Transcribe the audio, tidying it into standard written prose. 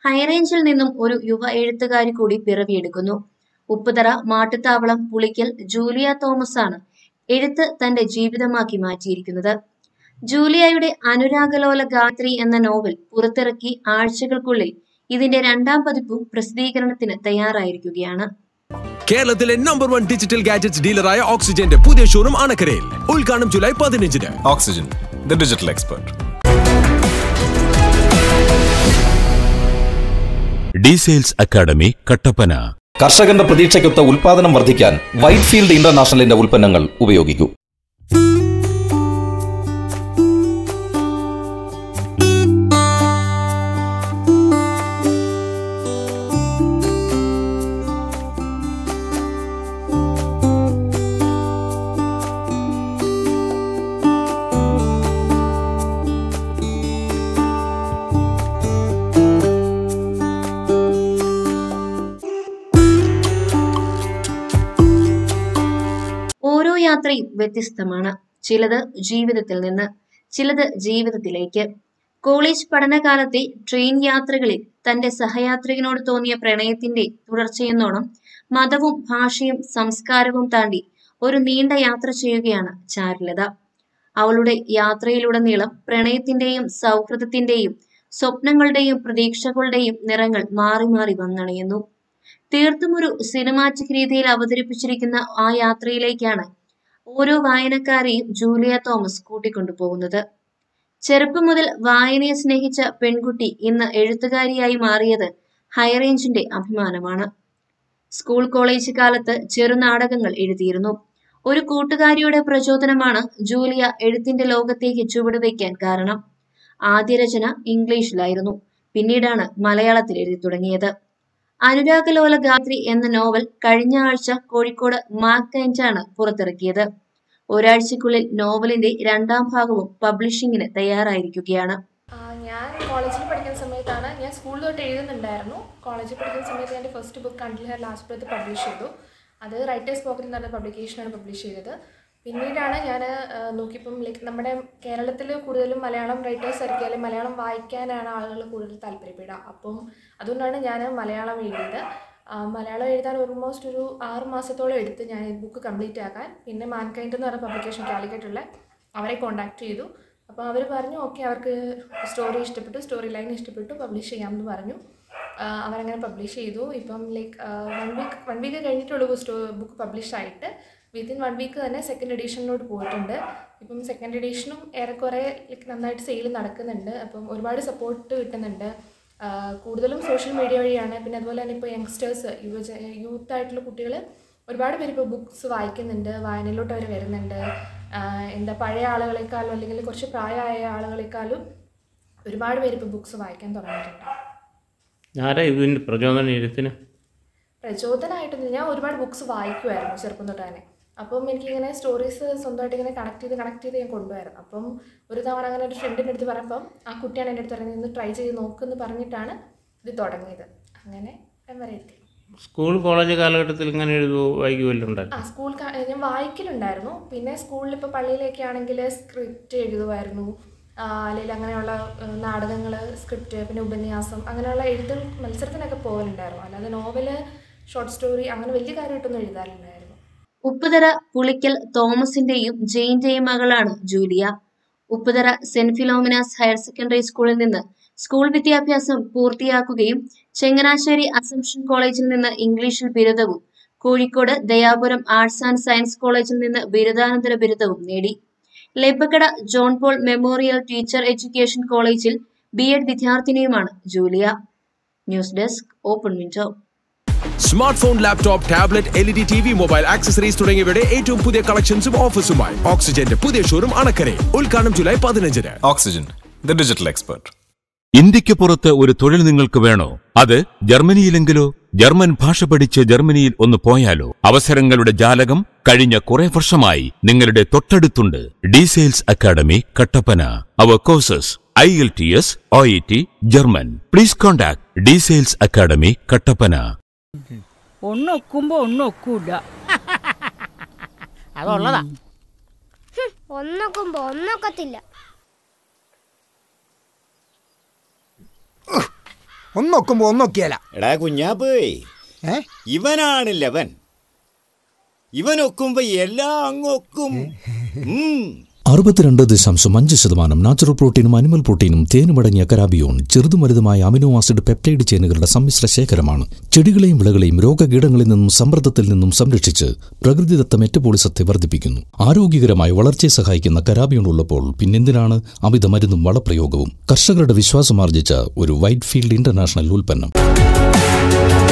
ഹൈറേഞ്ചിൽ നിന്നും ഒരു യുവ എഴുത്തുകാരി കൂടി പിറവിയെടുക്കുന്നു. ഉപ്പുതറ, മാട്ടുത്താവളം, പുളിക്കൽ ജൂലിയ തോമസ് ആണ് എഴുത്ത് തന്റെ ജീവിതമാക്കി മാറ്റിയിരിക്കുന്നത്. ജൂലിയയുടെ അനുരാഗലോല ഗായത്രി എന്ന നോവൽ പുറത്തിറക്കി ആഴ്ചകൾക്കുള്ളിൽ ഇതിന്റെ 2ാം പതിപ്പും പ്രസിദ്ധീകരണത്തിന് തയ്യാറായിരിക്കുകയാണ്. കേരളത്തിലെ നമ്പർ 1 ഡിജിറ്റൽ ഗാഡ്ജറ്റ്സ് ഡീലറായ ഓക്സിജന്റെ പുതിയ ഷോറൂം അണക്കരയിൽ. ഉദ്ഘാടനം ജൂലൈ 15-ന്. Oxygen, the digital expert. D Sales academy, Kattappana. കർഷകന്റെ പ്രതീക്ഷയ്ക്കൊത്ത ഉൽപാദനം വർദ്ധിക്കാൻ വൈറ്റ്ഫീൽഡ് ഇന്റർനാഷണലിന്റെ ഉൽപ്പന്നങ്ങൾ ഉപയോഗിക്കൂ. ഓരോ യാത്രയും വ്യത്യസ്തമാണ്. ചിലത് ജീവിതത്തിൽ നിന്ന്, ചിലത് ജീവിതത്തിലേക്ക്. കോളേജ് പഠനകാലത്തെ ട്രെയിൻ യാത്രകളിൽ തന്റെ സഹയാത്രികനോട് തോന്നിയ പ്രണയത്തിന്റെ തുടർച്ചയെന്നോണം മതവും ഭാഷയും സംസ്കാരവും താണ്ടി ഒരു നീണ്ട യാത്ര ചെയ്യുകയാണ് ചാരുലത. അവളുടെ യാത്രയിലുടനീളം പ്രണയത്തിന്റെയും സൗഹൃദത്തിന്റെയും സ്വപ്നങ്ങളുടെയും പ്രതീക്ഷകളുടെയും നിറങ്ങൾ മാറി മാറി വന്നണയുന്നു. തീർത്തും ഒരു സിനിമാറ്റിക് രീതിയിൽ അവതരിപ്പിച്ചിരിക്കുന്ന ആ യാത്രയിലേക്കാണ് ഓരോ വായനക്കാരെയും ജൂലിയ തോമസ് കൂട്ടിക്കൊണ്ടുപോകുന്നത്. ചെറുപ്പം മുതൽ വായനയെ സ്നേഹിച്ച പെൺകുട്ടി ഇന്ന് എഴുത്തുകാരിയായി മാറിയത് ഹൈറേഞ്ചിന്റെ അഭിമാനമാണ്. സ്കൂൾ കോളേജ് കാലത്ത് ചെറുനാടകങ്ങൾ എഴുതിയിരുന്നു. ഒരു കൂട്ടുകാരിയുടെ പ്രചോദനമാണ് ജൂലിയ എഴുത്തിന്റെ ലോകത്തേക്ക് ചുവടുവയ്ക്കാൻ കാരണം. ആദ്യ രചന ഇംഗ്ലീഷിലായിരുന്നു, പിന്നീടാണ് മലയാളത്തിൽ എഴുതി തുടങ്ങിയത്. അനുരാഗലോല ഗായത്രി എന്ന നോവൽ കഴിഞ്ഞ ആഴ്ച കോഴിക്കോട് മാക്കൈൻഡാണ് പുറത്തിറക്കിയത്. ഒരാഴ്ചക്കുള്ളിൽ നോവലിന്റെ 2ാം ഭാഗവും പബ്ലിഷിങ്ങിന് തയ്യാറായിരിക്കുകയാണ്. ഞാൻ കോളേജിൽ പഠിക്കുന്ന സമയത്താണ്, ഞാൻ സ്കൂളിൽ തൊട്ട് എഴുതുന്നുണ്ടായിരുന്നു. കോളേജിൽ പഠിക്കുന്ന സമയത്ത് എൻ്റെ first book until her last breath publish ചെയ്തു. അത് റൈറ്റേഴ്സ് പോക്കറ്റ് എന്ന് പറഞ്ഞ പബ്ലിക്കേഷനാണ് പബ്ലിഷ് ചെയ്തത്. പിന്നീടാണ് ഞാൻ നോക്കിയപ്പം നമ്മുടെ കേരളത്തിൽ കൂടുതലും മലയാളം റൈറ്റേഴ്സ് ആയിരിക്കും, അല്ലെങ്കിൽ മലയാളം വായിക്കാനാണ് ആളുകൾ കൂടുതൽ താല്പര്യപ്പെടുക. അപ്പം അതുകൊണ്ടാണ് ഞാൻ മലയാളം എഴുതിയത്. മലയാളം എഴുതാൻ ഓൾമോസ്റ്റ് ഒരു 6 മാസത്തോളം എടുത്ത് ഞാൻ ഈ ബുക്ക് കംപ്ലീറ്റ് ആക്കാൻ. പിന്നെ മാൻകൈൻഡ് എന്ന് പറഞ്ഞ പബ്ലിക്കേഷൻ കാലിക്കറ്റുള്ള അവരെ കോൺടാക്ട് ചെയ്തു. അപ്പോൾ അവർ പറഞ്ഞു ഓക്കെ, അവർക്ക് സ്റ്റോറി ഇഷ്ടപ്പെട്ടു, സ്റ്റോറി ലൈൻ ഇഷ്ടപ്പെട്ടു, പബ്ലിഷ് ചെയ്യാമെന്ന് പറഞ്ഞു. അവരങ്ങനെ പബ്ലിഷ് ചെയ്തു. ഇപ്പം ലൈക്ക് വൺ വീക്ക് കഴിഞ്ഞിട്ടുള്ളൂ ബുക്ക് പബ്ലിഷ് ആയിട്ട്. വിത്തിൻ 1 വീക്ക് തന്നെ സെക്കൻഡ് എഡീഷനിലോട്ട് പോയിട്ടുണ്ട്. ഇപ്പം സെക്കൻഡ് എഡീഷനും ഏറെക്കുറെ നന്നായിട്ട് സെയിൽ നടക്കുന്നുണ്ട്. അപ്പം ഒരുപാട് സപ്പോർട്ട് കിട്ടുന്നുണ്ട്. കൂടുതലും സോഷ്യൽ മീഡിയ വഴിയാണ്. പിന്നെ അതുപോലെ തന്നെ ഇപ്പോൾ യങ്സ്റ്റേഴ്സ്, യൂത്ത് ആയിട്ടുള്ള കുട്ടികൾ ഒരുപാട് പേര് ഇപ്പോൾ ബുക്സ് വായിക്കുന്നുണ്ട്, വായനയിലോട്ട് അവർ വരുന്നുണ്ട്. പഴയ ആളുകളെക്കാളും അല്ലെങ്കിൽ കുറച്ച് പ്രായമായ ആളുകളെക്കാളും ഒരുപാട് പേര് ഇപ്പോൾ ബുക്സ് വായിക്കാൻ തുടങ്ങിയിട്ടുണ്ട്. ഇതിൻ്റെ പ്രചോദനമായിട്ടൊന്നും, ഞാൻ ഒരുപാട് ബുക്സ് വായിക്കുമായിരുന്നു ചെറുപ്പം തൊട്ട് തന്നെ. അപ്പം എനിക്കിങ്ങനെ സ്റ്റോറീസ് സ്വന്തമായിട്ട് ഇങ്ങനെ കണക്ട് ചെയ്ത് ഞാൻ കൊണ്ടുവരുന്നു. അപ്പം ഒരു തവണ അങ്ങനെ ഒരു ഫ്രണ്ടിൻ്റെ അടുത്ത് പറഞ്ഞപ്പം ആ കുട്ടിയാണ് എൻ്റെ അടുത്ത് പറയുന്നത്, ഇന്ന് ട്രൈ ചെയ്ത് നോക്കുമെന്ന് പറഞ്ഞിട്ടാണ് ഇത് തുടങ്ങിയത്. അങ്ങനെ വരെ എത്തി. സ്കൂൾ കോളേജ് കാലഘട്ടത്തിൽ ഇങ്ങനെ വായിക്കുമല്ലോ? സ്കൂൾ ഞാൻ വായിക്കലുണ്ടായിരുന്നു. പിന്നെ സ്കൂളിൽ ഇപ്പോൾ പള്ളിയിലേക്ക് ആണെങ്കിൽ സ്ക്രിപ്റ്റ് എഴുതുമായിരുന്നു, അല്ലെങ്കിൽ അങ്ങനെയുള്ള നാടകങ്ങൾ, സ്ക്രിപ്റ്റ്, പിന്നെ ഉപന്യാസം, അങ്ങനെയുള്ള എഴുത്ത് മത്സരത്തിനൊക്കെ പോകലുണ്ടായിരുന്നു. അല്ലാതെ നോവല്, ഷോർട്ട് സ്റ്റോറി അങ്ങനെ വലിയ കാര്യമായിട്ടൊന്നും എഴുതാറുണ്ടായിരുന്നു. ഉപ്പുതറ പുളിക്കൽ തോമസിന്റെയും ജെയിന്റെയും മകളാണ് ജൂലിയ. ഉപ്പുതറ സെന്റ് ഫിലോമിനാസ് ഹയർ സെക്കൻഡറി സ്കൂളിൽ നിന്ന് സ്കൂൾ വിദ്യാഭ്യാസം പൂർത്തിയാക്കുകയും ചങ്ങനാശ്ശേരി അസംഷൻ കോളേജിൽ നിന്ന് ഇംഗ്ലീഷിൽ ബിരുദവും Kozhikode Dayapuram arts and science കോളേജിൽ നിന്ന് ബിരുദാനന്തര ബിരുദവും നേടി. Labbakkada John Paul memorial teacher education കോളേജിൽ ബി.എഡ് വിദ്യാർത്ഥിനിയുമാണ് Julia. News desk, open window. Smart phone, laptop, tablet, LED TV, mobile accessories തുടങ്ങിയവയുടെ ഏറ്റവും പുതിയ കളക്ഷൻസും ഓഫേഴ്സുമായി ഓക്സിജന്റെ പുതിയ ഷോറൂം അണക്കരയിൽ. ഉദ്ഘാടനം ജൂലൈ 15-ന്. Oxygen, the digital expert. ഇന്ത്യക്ക് പുറത്ത് ഒരു തൊഴിൽ നിങ്ങൾക്ക് വേണോ? അത് ജർമ്മനിയിലെങ്കിലോ? ജർമ്മൻ ഭാഷ പഠിച്ച് ജർമ്മനിയിൽ ഒന്ന് പോയാലോ? അവസരങ്ങളുടെ ജാലകം കഴിഞ്ഞ കുറെ വർഷമായി നിങ്ങളുടെ തൊട്ടടുത്തുണ്ട്. D Sales academy, Kattappana. അവർ courses IELTS, OET, German. Please contact D-Sales Academy, Kattappana. ഒന്നൊക്കുമ്പോ ഒന്നൊക്കൂല. അതുള്ളതാ. ഒന്നൊക്കുമ്പോ ഒന്നൊക്കത്തില്ല. ഒന്നൊക്കുമ്പോ ഒന്നൊക്കെയല്ല. എടാ കുഞ്ഞാപ്പേ, ഇവനാണ് ലവൻ. ഇവനൊക്കുമ്പോ എല്ലാം അങ്ങൊക്കും. 62.5% നാച്ചുറൽ പ്രോട്ടീനും അനിമൽ പ്രോട്ടീനും തേനുമടങ്ങിയ കരാബിയോൺ ചെറുതും വലുതുമായ അമിനോ ആസിഡ് പെപ്റ്റൈഡ് ചെയിനുകളുടെ സമ്മിശ്ര ശേഖരമാണ്. ചെടികളെയും വിളകളെയും രോഗകീടങ്ങളിൽ നിന്നും സമ്മർദ്ദത്തിൽ നിന്നും സംരക്ഷിച്ച് പ്രകൃതിദത്ത മെറ്റബോളിസത്തെ വർദ്ധിപ്പിക്കുന്നു. ആരോഗ്യകരമായ വളർച്ചയെ സഹായിക്കുന്ന കരാബിയോൺ ഉള്ളപ്പോൾ പിന്നെന്തിനാണ് അമിത മരുന്നും വളപ്രയോഗവും? കർഷകരുടെ വിശ്വാസമാർജിച്ച ഒരു വൈറ്റ് ഫീൽഡ് ഇന്റർനാഷണൽ ഉൽപ്പന്നം.